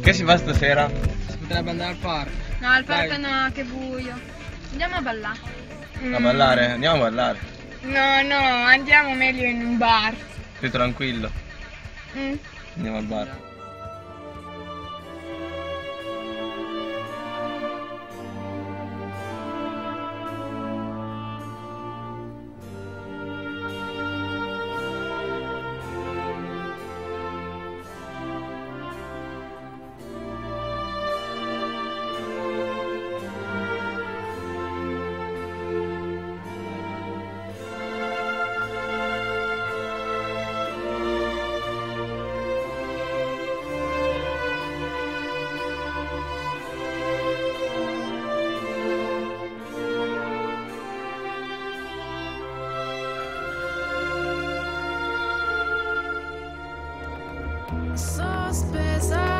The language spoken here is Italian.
Che si fa stasera? Si potrebbe andare al parco. No, al Dai. parco no, che buio. Andiamo a ballare. A ballare? Andiamo a ballare. No, no, andiamo meglio in un bar. Più tranquillo. Mm. Andiamo al bar. Sospesa